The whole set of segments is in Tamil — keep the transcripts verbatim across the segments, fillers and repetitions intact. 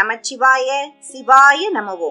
நமச்சிவாய சிவாய நமவோ.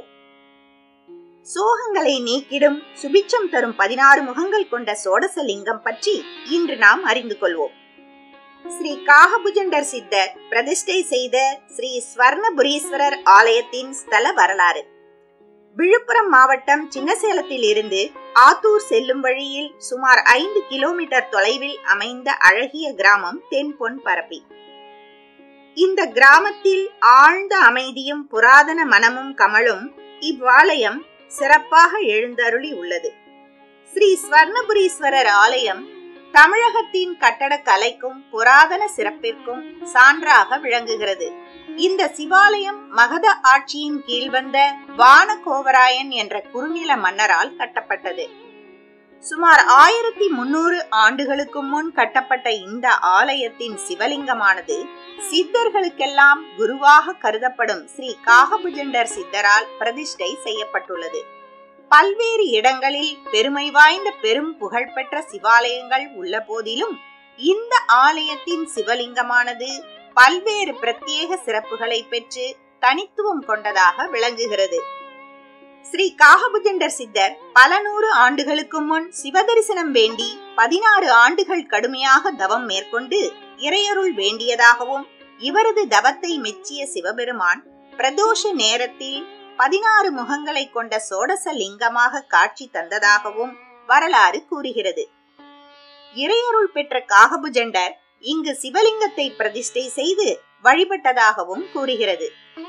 சோகங்களை நீக்கிடும் சுபிட்சம் தரும் பதினாறு முகங்கள் கொண்ட சோடசலிங்கம் பற்றி இன்று நாம் அறிந்து கொள்வோம். ஸ்ரீ காகபுஜண்டர் சித்தர் பிரதிஷ்டை செய்த ஸ்ரீ ஸ்வர்ணபுரீஸ்வரர் ஆலயத்தின் ஸ்தல வரலாறு. விழுப்புரம் மாவட்டம் சின்னசேலத்தில் இருந்து ஆத்தூர் செல்லும் வழியில் சுமார் ஐந்து கிலோமீட்டர் தொலைவில் அமைந்த அழகிய கிராமம் தென்பொன் பரப்பி. இந்த கிராமத்தில் ஆழ்ந்த அமைதியும் புராதன மனமும் கமழும் இவ்வாலயம் சிறப்பாக எழுந்தருளி உள்ளது. ஸ்ரீ ஸ்வர்ணபுரீஸ்வரர் ஆலயம் தமிழகத்தின் கட்டடக்கலைக்கும் புராதன சிறப்பிற்கும் சான்றாக விளங்குகிறது. இந்த சிவாலயம் மகத ஆட்சியின் கீழ் வந்த வானகோவராயன் என்ற குறுநில மன்னரால் கட்டப்பட்டது. சுமார் ஆயிரத்தி முன்னூறு ஆண்டுகளுக்கு முன் கட்டப்பட்ட இந்த ஆலயத்தின் சிவலிங்கமானது சித்தர்களுக்கெல்லாம் குருவாக கருதப்படும் ஸ்ரீ காகபுஜண்டர் சித்தரால் பிரதிஷ்டை செய்யப்பட்டுள்ளது. பல்வேறு இடங்களில் பெருமை வாய்ந்த பெரும் புகழ்பெற்ற சிவாலயங்கள் உள்ள போதிலும் இந்த ஆலயத்தின் சிவலிங்கமானது பல்வேறு பிரத்யேக சிறப்புகளை பெற்று தனித்துவம் கொண்டதாக விளங்குகிறது. ஸ்ரீ காகபுஜண்டர் சித்தர் பல நூறு ஆண்டுகளுக்கு முன் சிவதரிசனம் வேண்டி பதினாறு ஆண்டுகள் கடுமையாக தவம் மேற்கொண்டு இறையருள் வேண்டியதாகவும் இவரது தவத்தை மெச்சிய சிவபெருமான் பிரதோஷ நேரத்தில் பதினாறு முகங்களை கொண்ட சோடச லிங்கமாக காட்சி தந்ததாகவும் வரலாறு கூறுகிறது. இறையருள் பெற்ற காகபுஜண்டர் இங்கு சிவலிங்கத்தை பிரதிஷ்டை செய்து வழிபட்டதாகவும் கூறுகிறது.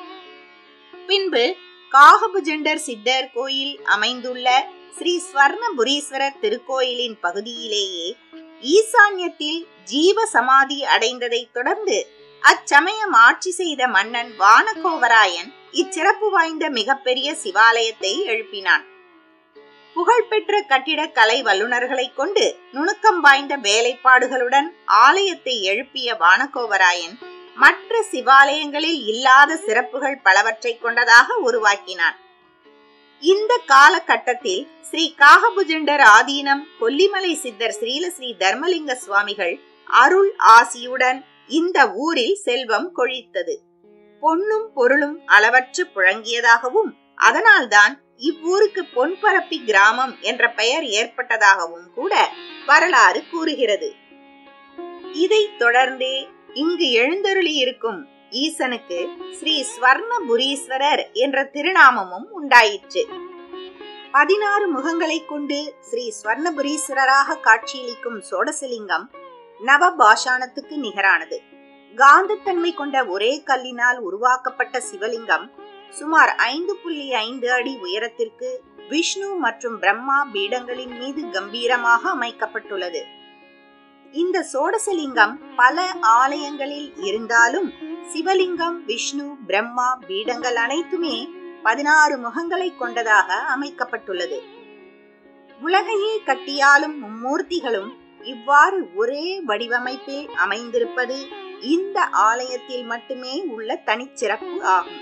பின்பு காகபுஜண்டர் சித்தர் கோயில் அமைந்துள்ள ஸ்ரீ ஸ்வர்ணபுரீஸ்வரர் திருக்கோயிலின் பகுதியிலேயே ஈசான்யத்தில் ஜீவ சமாதி அடைந்ததை தொடர்ந்து அச்சமயம் ஆட்சி செய்த மன்னன் வானகோவராயன் இச்சிறப்பு வாய்ந்த மிகப்பெரிய சிவாலயத்தை எழுப்பினான். புகழ்பெற்ற கட்டிடக்கலை வல்லுநர்களை கொண்டு நுணுக்கம் வாய்ந்த வேலைப்பாடுகளுடன் ஆலயத்தை எழுப்பிய வானகோவராயன் மற்ற சிவாலயங்களில் இல்லாத சிறப்புகள் பலவற்றை கொண்டதாக உருவாக்கினான். இந்த காலகட்டத்தில் ஸ்ரீ காகபுஜண்டர் ஆதீனம் கொல்லிமலை சித்தர் ஸ்ரீலஸ்ரீ தர்மலிங்க சுவாமிகள் அருள் ஆசியுடன் இந்த ஊரில் செல்வம் கொழித்தது. பொன்னும் பொருளும் அளவற்று புழங்கியதாகவும் அதனால்தான் இவ்வூருக்கு பொன்பரப்பி கிராமம் என்ற பெயர் ஏற்பட்டதாகவும் கூட வரலாறு கூறுகிறது. இதை தொடர்ந்தே இங்கு எழுந்தருளி இருக்கும் ஈசனுக்கு ஸ்ரீ ஸ்வர்ணபுரீஸ்வரர் என்ற திருநாமமும் உண்டாயிற்று. பதினாறு முகங்களை கொண்டு ஸ்ரீ ஸ்வர்ணபுரீஸ்வரராக காட்சியளிக்கும் சோடசலிங்கம் நவபாஷாணத்துக்கு நிகரானது. காந்தத்தன்மை கொண்ட ஒரே கல்லினால் உருவாக்கப்பட்ட சிவலிங்கம் சுமார் ஐந்து புள்ளி ஐந்து அடி உயரத்திற்கு விஷ்ணு மற்றும் பிரம்மா பீடங்களின் மீது கம்பீரமாக அமைக்கப்பட்டுள்ளது. இந்த சோடசலிங்கம் பல ஆலயங்களில் இருந்தாலும் சிவலிங்கம், விஷ்ணு, பிரம்மா பீடங்கள் அனைத்துமே பதினாறு முகங்களை கொண்டதாக அமைக்கப்பட்டுள்ளது. உலகையே கட்டியாலும் மும்மூர்த்திகளும் இவ்வாறு ஒரே வடிவமைப்பில் அமைந்திருப்பது இந்த ஆலயத்தில் மட்டுமே உள்ள தனிச்சிறப்பு ஆகும்.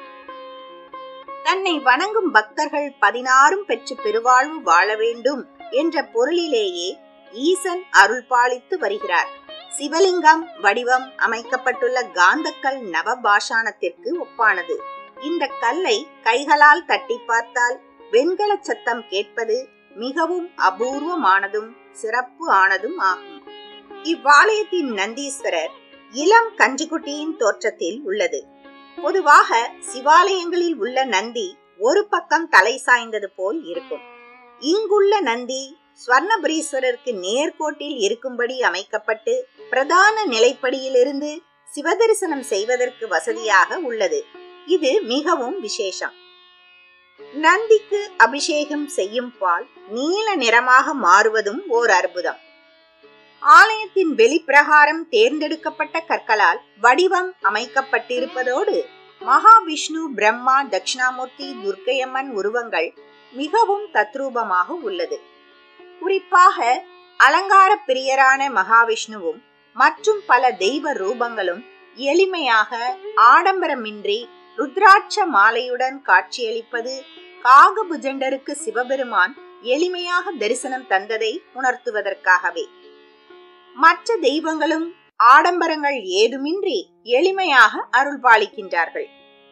தன்னை வணங்கும் பக்தர்கள் பதினாறும் பெற்று பெருவாழ்வு வாழ வேண்டும் என்ற பொருளிலேயே ஈசன் அருள் பாலித்து வருகிறார். சிவலிங்கம் வடிவம் அமைக்கப்பட்டுள்ள காந்தக்கல் நவபாஷாணத்திற்கு ஒப்பானது. இந்த கல்லை கைகளால் தட்டி பார்த்தால் வெண்கல சத்தம் கேட்பது மிகவும் அபூர்வமானதும் சிறப்பு ஆனதும் ஆகும். இவ்வாலயத்தின் நந்தீஸ்வரர் இளம் கன்றுக்குட்டியின் தோற்றத்தில் உள்ளது. பொதுவாக சிவாலயங்களில் உள்ள நந்தி ஒரு பக்கம் தலை சாய்ந்தது போல் இருக்கும். இங்குள்ள நந்தி ஸ்வர்ணபுரீஸ்வரருக்கு நேர்கோட்டில் இருக்கும்படி அமைக்கப்பட்டு பிரதான நிலைப்படியிலிருந்து சிவதரிசனம் செய்வதற்கு வசதியாக உள்ளது. இது மிகவும் விசேஷம். நந்திக்கு அபிஷேகம் செய்யும் பால் நீல நிறமாக மாறுவதும் ஓர் அற்புதம். ஆலயத்தின் வெளிப்பிரகாரம் தேர்ந்தெடுக்கப்பட்ட கற்களால் வடிவம் அமைக்கப்பட்டிருப்பதோடு மகாவிஷ்ணு, பிரம்மா, தட்சிணாமூர்த்தி, துர்க்கையம்மன் உருவங்கள் மிகவும் தத்ரூபமாக உள்ளது. குறிப்பாக அலங்கார பிரியரான மகாவிஷ்ணுவும் மற்றும் பல தெய்வ ரூபங்களும் எளிமையாக ஆடம்பரமின்றி ருத்ராட்ச மாலையுடன் காட்சியளிப்பது காகபுஜண்டருக்கு சிவபெருமான் எளிமையாக தரிசனம் தந்ததை உணர்த்துவதற்காகவே. மற்ற தெய்வங்களும் ஆடம்பரங்கள் ஏதுமின்றி எளிமையாக அருள் பாலிக்கின்றார்கள்.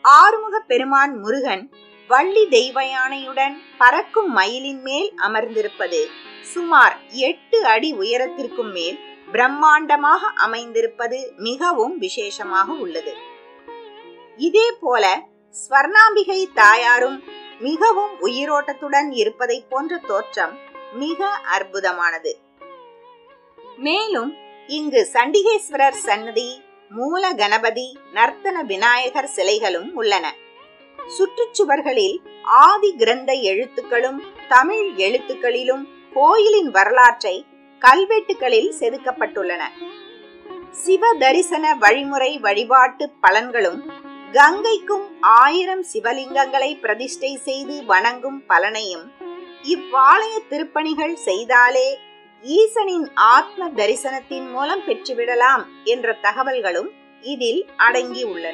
ஆறுமுக பெருமான் முருகன் வள்ளி தெய்வ யானையுடன் பறக்கும் மயிலின் மேல் அமர்ந்திருப்பது சுமார் எட்டு அடி உயரத்திற்கும் மேல் பிரம்மாண்டமாக அமைந்திருப்பது மிகவும் விசேஷமாக உள்ளது. இதே போல ஸ்வர்ணாம்பிகை தாயாரும் மிகவும் உயிரோட்டத்துடன் இருப்பதை போன்ற தோற்றம் மிக அற்புதமானது. மேலும் இங்கு சண்டிகேஸ்வரர் சன்னதி, மூல கணபதி, நர்த்தன விநாயகர் சிலைகளும் உள்ளன. சுற்றுச்சுவர்களில் ஆதி கிரந்த எழுத்துக்களும் தமிழ் எழுத்துக்களிலும் கோயிலின் வரலாற்றை கல்வெட்டுகளில் செதுக்கப்பட்டுள்ளன. சிவ தரிசன வழிமுறை வழிபாட்டு பலன்களும் கங்கைக்கும் ஆயிரம் சிவலிங்கங்களை பிரதிஷ்டை செய்து வணங்கும் பலனையும் இவ்வாலய திருப்பணிகள் செய்தாலே ஈசனின் ஆத்ம தரிசனத்தின் மூலம் பெற்றுவிடலாம் என்ற தகவல்களும் இதில் அடங்கி உள்ளன.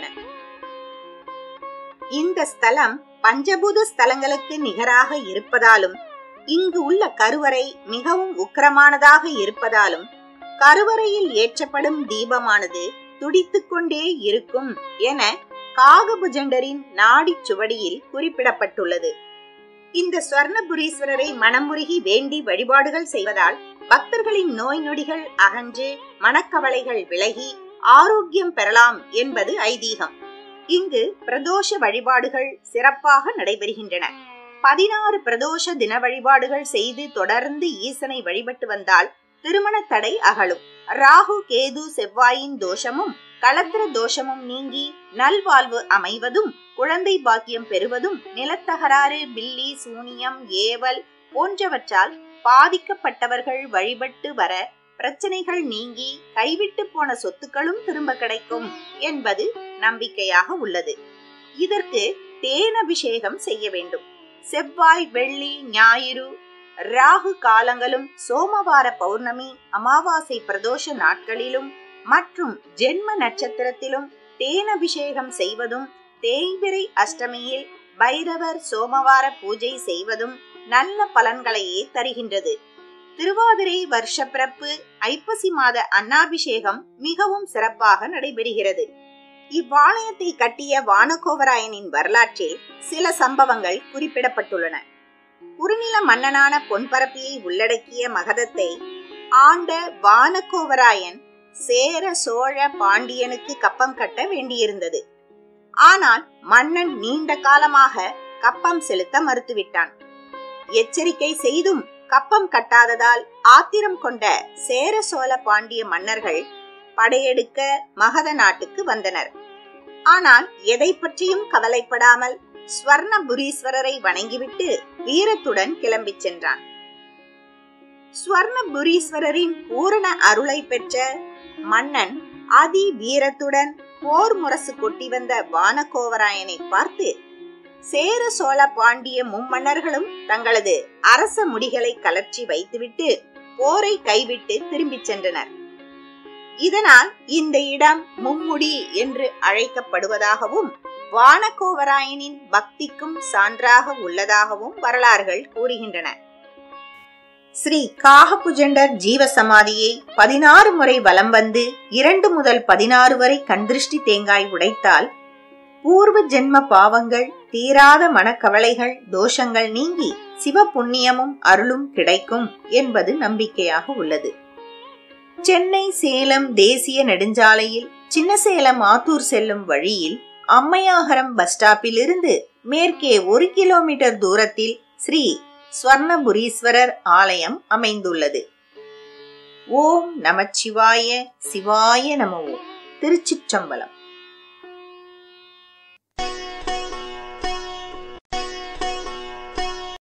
இந்த ஸ்தலம் பஞ்சபூத ஸ்தலங்களுக்கு நிகராக இருப்பதாலும் இங்கு உள்ள கருவறை மிகவும் உக்கிரமானதாக இருப்பதாலும் கருவறையில் ஏற்றப்படும் தீபமானது துடித்துக் கொண்டே இருக்கும் என காகபுஜண்டரின் நாடி சுவடியில் குறிப்பிடப்பட்டுள்ளது. இந்த ஸ்வர்ணபுரீஸ்வரரை மனமுருகி வேண்டி வழிபாடுகள் செய்வதால் பக்தர்களின் நோய் நொடிகள் அகன்று மனக்கவலைகள் விலகி ஆரோக்கியம் பெறலாம் என்பது ஐதீகம். இங்கு பிரதோஷ வழிபாடுகள் சிறப்பாக நடைபெறுகின்றன. பதினாறு பிரதோஷ தின வழிபாடுகள் செய்து தொடர்ந்து ஈசனை வழிபட்டு வந்தால் திருமண தடை அகலும். ராகு கேது செவ்வாயின் தோஷமும் களத்திர தோஷமும் நீங்கி நல்வாழ்வு அமைவதும், குழந்தை பாக்கியம் பெறுவதும், நிலத்தகராறு, பில்லி, சூனியம், ஏவல் போன்றவற்றால் பாதிக்கப்பட்டவர்கள் வழிபட்டு வர பிரச்சனைகள் நீங்கி கைவிட்டு போன சொத்துக்களும் திரும்ப கிடைக்கும் என்பது நம்பிக்கையாக உள்ளது. இதற்கு தேன் அபிஷேகம் செய்ய வேண்டும். செவ்வாய், வெள்ளி, ஞாயிறு, ராகு காலங்களும் சோமவார பௌர்ணமி, அமாவாசை பிரதோஷ நாட்களிலும் மற்றும் ஜென்ம நட்சத்திரத்திலும் தேன் அபிஷேகம் செய்வதும், தேய்பிறை அஷ்டமியில் பைரவர் சோமவார பூஜை செய்வதும் நல்ல பலன்களையே தருகின்றது. திருவாதிரை வருஷ பிறப்பு, ஐப்பசி மாத அன்னாபிஷேகம் மிகவும் சிறப்பாக நடைபெறுகிறது. இவ்வாலயத்தை கட்டிய வானகோவராயனின் வரலாற்றில் சில சம்பவங்கள் குறிப்பிடப்பட்டுள்ளன. குறுநில மன்னனான பொன்பரப்பியை உள்ளடக்கிய மகதத்தை ஆண்ட வானகோவராயன் சேர சோழ பாண்டியனுக்கு கப்பம் கட்ட வேண்டியிருந்தது. ஆனால் மன்னன் நீண்ட காலமாக கப்பம் செலுத்த மறுத்துவிட்டான். எச்சரிக்கை செய்தும் கப்பம் கட்டாததால் ஆத்திரம் கொண்ட சேர சோழ பாண்டிய மன்னர்கள் படையெடுக்க மகத நாட்டுக்கு வந்தனர். ஆனால் எதை பற்றியும் கவலைப்படாமல் ஸ்வர்ணபுரீஸ்வரரை வணங்கிவிட்டு வீரத்துடன் கிளம்பி சென்றான். ஸ்வர்ணபுரீஸ்வரரின் பூரண அருளை பெற்ற மன்னன் அதி வீரத்துடன் போர் முரசு கொட்டி வந்த வானகோவராயனை பார்த்து சேர சோழ பாண்டிய மும்மன்னர்களும் தங்களது அரச முடிகளை கலற்றி வைத்துவிட்டு போரை கைவிட்டு திரும்பி சென்றனர். இதனால் இந்த இடம் மும்முடி என்று அழைக்கப்படுவதாகவும் வானகோவராயனின் பக்திக்கும் சான்றாக உள்ளதாகவும் வரலாறுகள் கூறுகின்றன. ஸ்ரீ காகபுஜண்டர் ஜீவ சமாதியை பதினாறு முறை வலம் வந்து இரண்டு முதல் பதினாறு வரை கண்திருஷ்டி தேங்காய் உடைத்தால் பூர்வ ஜென்ம பாவங்கள், தீராத மனக்கவலைகள், தோஷங்கள் நீங்கி சிவ புண்ணியமும் அருளும் கிடைக்கும் என்பது நம்பிக்கையாக உள்ளது. சென்னை சேலம் தேசிய நெடுஞ்சாலையில் சின்னசேலம் ஆத்தூர் செல்லும் வழியில் அம்மையாகரம் பஸ் ஸ்டாப்பில் இருந்து மேற்கே ஒரு கிலோமீட்டர் தூரத்தில் ஸ்ரீ ஸ்வர்ணபுரீஸ்வரர் ஆலயம் அமைந்துள்ளது. ஓம் நமச்சிவாய சிவாய நம. திருச்சிற்றம்பலம்.